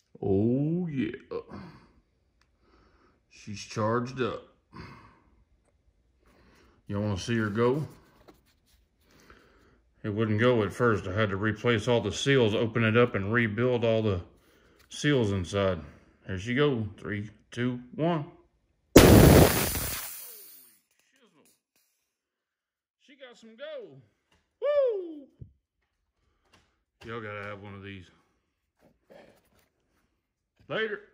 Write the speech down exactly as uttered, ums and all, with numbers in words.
Oh yeah. She's charged up. You want to see her go? It wouldn't go at first. I had to replace all the seals, open it up, and rebuild all the seals inside. Here she go. Three, two, one. Holy shizzle. She got some go. Woo! Y'all gotta have one of these. Later.